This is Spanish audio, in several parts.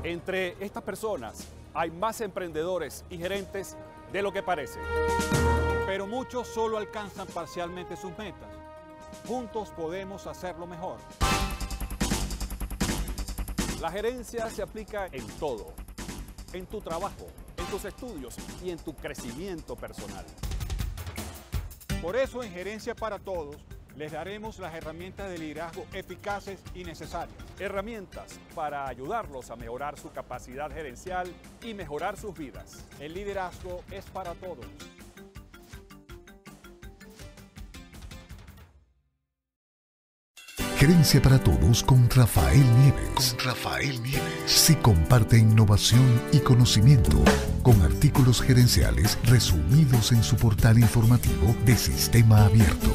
Entre estas personas hay más emprendedores y gerentes de lo que parece. Pero muchos solo alcanzan parcialmente sus metas. Juntos podemos hacerlo mejor. La gerencia se aplica en todo, en tu trabajo, en tus estudios y en tu crecimiento personal. Por eso en Gerencia para Todos les daremos las herramientas de liderazgo eficaces y necesarias. Herramientas para ayudarlos a mejorar su capacidad gerencial y mejorar sus vidas. El liderazgo es para todos. Gerencia para Todos con Rafael Nieves. Si comparte innovación y conocimiento con artículos gerenciales resumidos en su portal informativo de Sistema Abierto.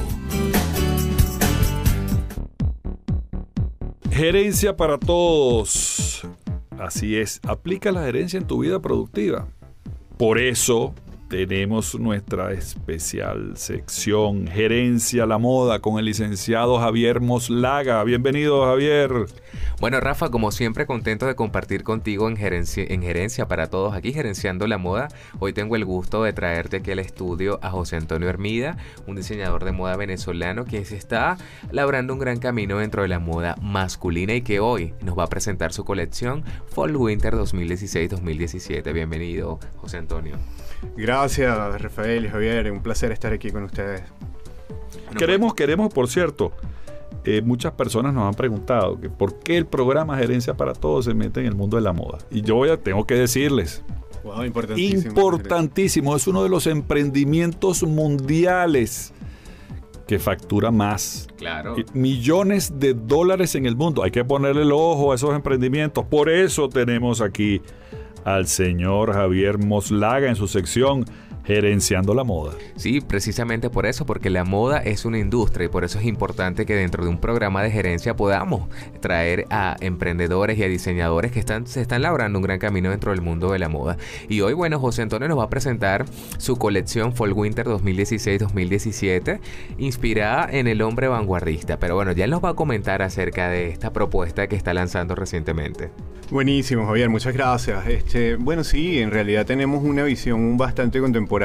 Gerencia para Todos. Así es, aplica la gerencia en tu vida productiva. Por eso tenemos nuestra especial sección Gerencia a la Moda con el licenciado Javier Moslaga. Bienvenido, Javier. Bueno, Rafa, como siempre, contento de compartir contigo en Gerencia para Todos, aquí Gerenciando la Moda. Hoy tengo el gusto de traerte aquí al estudio a José Antonio Hermida, un diseñador de moda venezolano que se está labrando un gran camino dentro de la moda masculina y que hoy nos va a presentar su colección Fall Winter 2016-2017. Bienvenido, José Antonio. Gracias, Rafael y Javier. Un placer estar aquí con ustedes. Queremos, por cierto, muchas personas nos han preguntado que por qué el programa Gerencia para Todos se mete en el mundo de la moda. Y yo tengo que decirles, wow, importantísimo. Importantísimo. Es uno de los emprendimientos mundiales que factura más. Claro. Millones de dólares en el mundo. Hay que ponerle el ojo a esos emprendimientos. Por eso tenemos aquí al señor Javier Moslaga en su sección Gerenciando la Moda. Sí, precisamente por eso, porque la moda es una industria y por eso es importante que dentro de un programa de gerencia podamos traer a emprendedores y a diseñadores que se están labrando un gran camino dentro del mundo de la moda. Y hoy, bueno, José Antonio nos va a presentar su colección Fall Winter 2016-2017, inspirada en el hombre vanguardista. Pero bueno, ya él nos va a comentar acerca de esta propuesta que está lanzando recientemente. Buenísimo, Javier, muchas gracias. Bueno, sí, en realidad tenemos una visión bastante contemporánea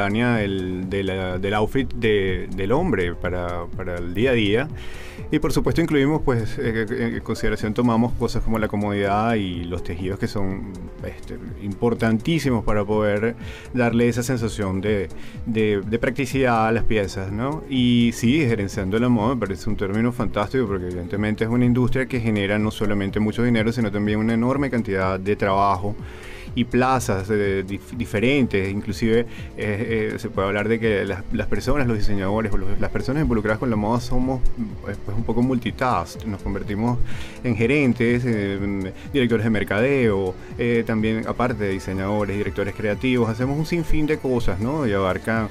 del outfit del hombre para el día a día. Y por supuesto incluimos, pues, en consideración tomamos cosas como la comodidad y los tejidos que son importantísimos para poder darle esa sensación de practicidad a las piezas, ¿no? Y sí, gerenciando la moda me parece un término fantástico porque evidentemente es una industria que genera no solamente mucho dinero, sino también una enorme cantidad de trabajo y plazas diferentes. Inclusive se puede hablar de que las personas, los diseñadores o las personas involucradas con la moda somos pues un poco multitask. Nos convertimos en gerentes, directores de mercadeo, también aparte de diseñadores, directores creativos, hacemos un sinfín de cosas, ¿no? Y abarcan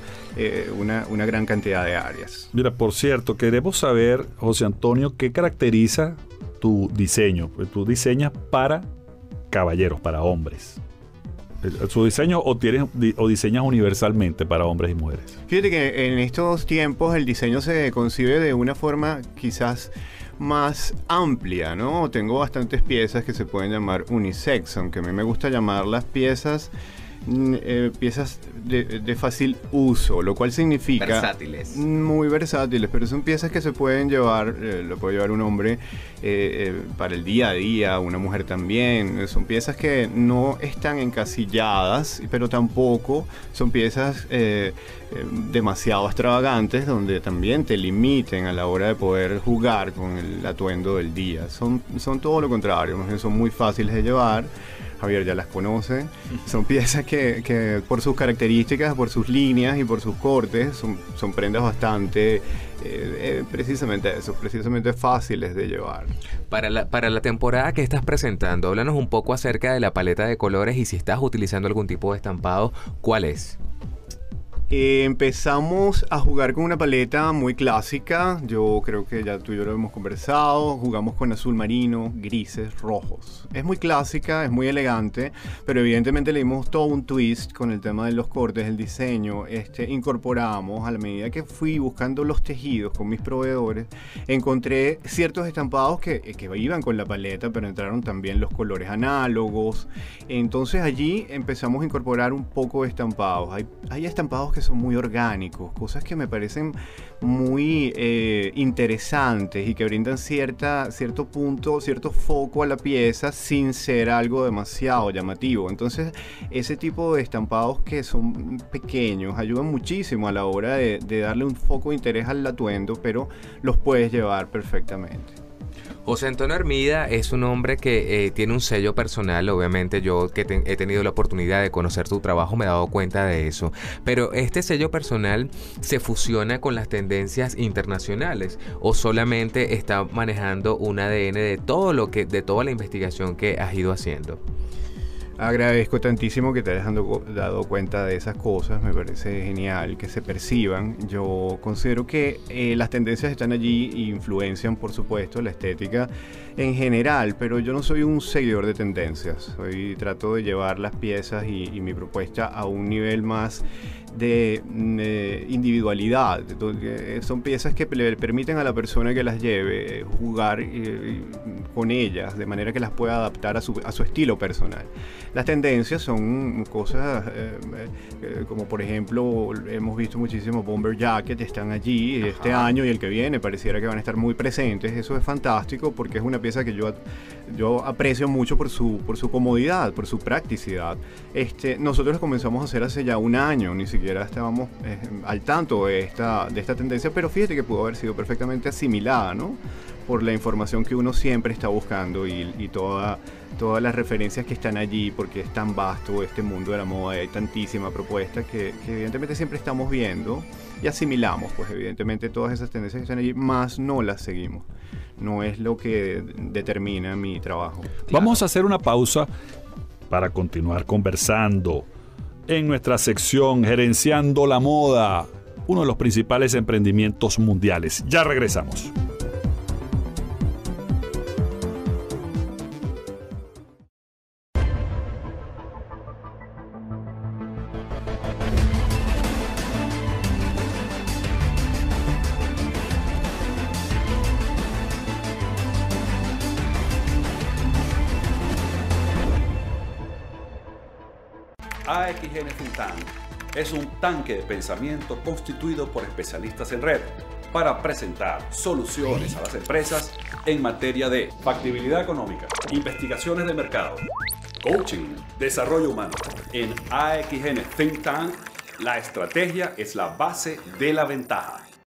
una gran cantidad de áreas. Mira, por cierto, queremos saber, José Antonio, ¿qué caracteriza tu diseño? Pues tú diseñas para caballeros, para hombres. ¿Su diseño o diseñas universalmente para hombres y mujeres? Fíjate que en estos tiempos el diseño se concibe de una forma quizás más amplia, ¿no? Tengo bastantes piezas que se pueden llamar unisex, aunque a mí me gusta llamarlas piezas de fácil uso, lo cual significa versátiles. Muy versátiles, pero son piezas que se pueden llevar, lo puede llevar un hombre para el día a día, una mujer también. Son piezas que no están encasilladas, pero tampoco son piezas demasiado extravagantes, donde también te limiten a la hora de poder jugar con el atuendo del día. Son todo lo contrario, son muy fáciles de llevar. Javier ya las conoce. Son piezas que por sus características, por sus líneas y por sus cortes, son prendas bastante, precisamente fáciles de llevar. Para la temporada que estás presentando, háblanos un poco acerca de la paleta de colores y si estás utilizando algún tipo de estampado, ¿cuál es? Empezamos a jugar con una paleta muy clásica. Yo creo que ya tú y yo lo hemos conversado. Jugamos con azul marino, grises, rojos. Es muy clásica, es muy elegante, pero evidentemente le dimos todo un twist con el tema de los cortes, el diseño. Incorporamos, a la medida que fui buscando los tejidos con mis proveedores, encontré ciertos estampados que iban con la paleta, pero entraron también los colores análogos. Entonces allí empezamos a incorporar un poco de estampados. Hay estampados que son muy orgánicos, cosas que me parecen muy interesantes y que brindan cierto punto, cierto foco a la pieza sin ser algo demasiado llamativo. Entonces ese tipo de estampados que son pequeños ayudan muchísimo a la hora de darle un foco de interés al atuendo, pero los puedes llevar perfectamente. José Antonio Hermida es un hombre que tiene un sello personal. Obviamente yo que he tenido la oportunidad de conocer tu trabajo me he dado cuenta de eso, pero este sello personal se fusiona con las tendencias internacionales o solamente está manejando un ADN de toda la investigación que has ido haciendo. Agradezco tantísimo que te hayas dado cuenta de esas cosas, me parece genial que se perciban. Yo considero que las tendencias están allí e influencian, por supuesto, la estética en general, pero yo no soy un seguidor de tendencias. Trato de llevar las piezas y mi propuesta a un nivel más de individualidad. Son piezas que le permiten a la persona que las lleve jugar con ellas, de manera que las pueda adaptar a su estilo personal. Las tendencias son cosas como, por ejemplo, hemos visto muchísimo bomber jacket, están allí este año y el que viene, pareciera que van a estar muy presentes. Eso es fantástico porque es una pieza que yo aprecio mucho por su comodidad, por su practicidad. Nosotros comenzamos a hacer hace ya un año, ni siquiera estábamos al tanto de esta tendencia, pero fíjate que pudo haber sido perfectamente asimilada, ¿no?, por la información que uno siempre está buscando y todas las referencias que están allí, porque es tan vasto este mundo de la moda, hay tantísima propuesta que evidentemente siempre estamos viendo y asimilamos, pues evidentemente todas esas tendencias que están allí, más no las seguimos. No es lo que determina mi trabajo. Vamos a hacer una pausa para continuar conversando en nuestra sección Gerenciando la Moda, uno de los principales emprendimientos mundiales. Ya regresamos. AXN Think Tank es un tanque de pensamiento constituido por especialistas en red para presentar soluciones a las empresas en materia de factibilidad económica, investigaciones de mercado, coaching, desarrollo humano. En AXN Think Tank, la estrategia es la base de la ventaja.